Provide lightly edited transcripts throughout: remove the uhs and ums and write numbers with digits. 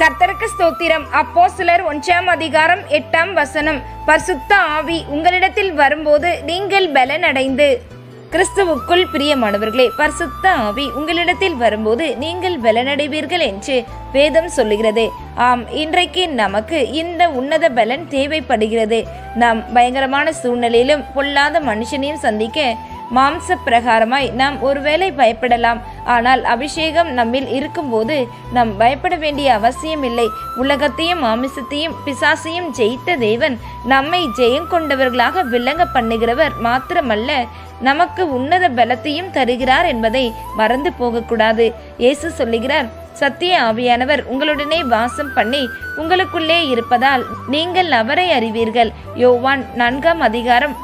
கர்த்தருக்கு ஸ்தோத்திரம். அப்போஸ்தலர் 1 அதிகாரம் 8 பரிசுத்த ஆவி உங்களிடத்தில் வரும்போது நீங்கள் பலனடைந்து. கிறிஸ்துவுக்குள் பிரியமானவர்களே, பரிசுத்த ஆவி உங்களிடத்தில் வரும்போது நீங்கள் பலனடைவீர்கள் என்று வேதம் சொல்லுகிறது. ஆம், இன்றைக்கு நமக்கு இந்த உன்னத பலன் தேவைப்படுகிறது. நாம் பயங்கரமான சூழ்நிலையிலும் பொல்லாத மனுஷனையும் சந்திக்க மாம்ச பிரகாரமாய் நாம் ஒருவேளை பயப்படலாம். ஆனால் அபிஷேகம் நம்மில் இருக்கும்போது நாம் பயப்பட வேண்டிய அவசியம் இல்லை. உலகத்தையும் மாமிசத்தையும் பிசாசையும் ஜெயித்த தேவன் நம்மை ஜெயம் கொண்டவர்களாக விளங்க பண்ணுகிறவர் மாத்திரமல்ல, நமக்கு உன்னத பலத்தையும் தருகிறார் என்பதை மறந்து போகக்கூடாது. இயேசு சொல்லுகிறார், சத்திய ஆவியானவர் உங்களுடனே வாசம் பண்ணி உங்களுக்குள்ளே இருப்பதால் நீங்கள் அவரை அறிவீர்கள். யோவான் 4 அதிகாரம்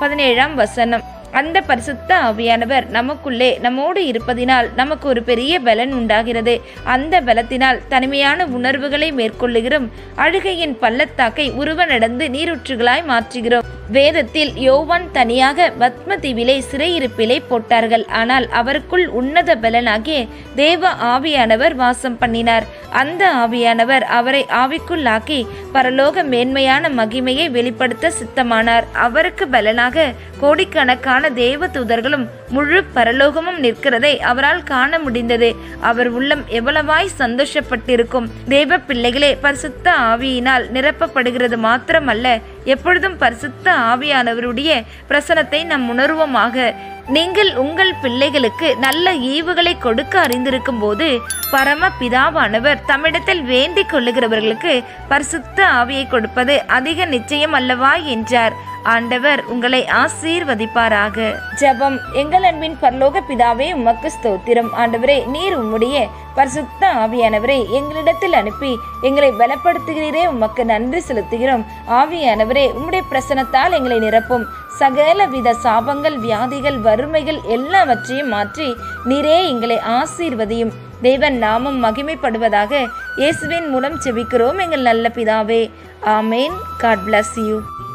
17 அந்த பரிசுத்த ஆவியானவர் நமக்குள்ளே நம்மோடு இருப்பதினால் நமக்கு ஒரு பெரிய பலன் உண்டாகிறது. அந்த பலத்தினால் தனிமையான உணர்வுகளை மேற்கொள்ளுகிறோம். அழுகையின் பள்ளத்தாக்கை உருவ நடந்து நீரூற்றுகளாய் மாற்றுகிறோம். வேதத்தில் யோவான் தனியாக பத்ம தீவிலே சிறையிருப்பிலே போட்டார்கள். ஆனால் அவருக்குள் உன்னத பலனாகிய தேவ ஆவியானவர் வாசம் பண்ணினார். அந்த ஆவியானவர் அவரை ஆவிக்குள்ளாக்கி பரலோக மேன்மையான மகிமையை வெளிப்படுத்த சித்தமானார். அவருக்கு பலனாக கோடிக்கணக்கான தேவ தூதர்களும் முழு பரலோகமும் நிற்கிறதை அவரால் காண முடிந்தது. அவர் உள்ளம் எவ்வளவாய் சந்தோஷப்பட்டிருக்கும். தேவ பிள்ளைகளே, பரிசுத்த ஆவியினால் நிரப்பப்படுகிறது மாத்திரமல்ல, எப்பொழுதும் பரிசுத்த ஆவியானவருடைய பிரசனத்தை நாம் உணர்வோமாக. நீங்கள் உங்கள் பிள்ளைகளுக்கு நல்ல ஈவுகளை கொடுக்க அறிந்திருக்கும் போது பரம பிதாவானவர் தம்மிடத்தில் வேண்டிக் கொள்ளுகிறவர்களுக்கு பரிசுத்த ஆவியை கொடுப்பது அதிக நிச்சயம் அல்லவா என்றார். ஆண்டவர் உங்களை ஆசீர்வதிப்பாராக. ஜெபம். எங்கள் அன்பின் பரலோக பிதாவே, உமக்கு ஸ்தோத்திரம். ஆண்டவரே, நீர் உம்முடைய பரிசுத்த ஆவியானவரை எங்களிடத்தில் அனுப்பி எங்களை பலப்படுத்துகிறீரே, உமக்கு நன்றி செலுத்துகிறோம். ஆவியானவரே, உம்முடைய பிரசனத்தால் எங்களை நிரப்பும். சகல வித சாபங்கள், வியாதிகள், வறுமைகள் எல்லாவற்றையும் மாற்றி நீரே எங்களை ஆசீர்வதியும். தேவன் நாமம் மகிமைப்படுவதாக. இயேசுவின் மூலம் ஜெபிக்கிறோம் எங்கள் நல்ல பிதாவே. ஆமேன். God bless you.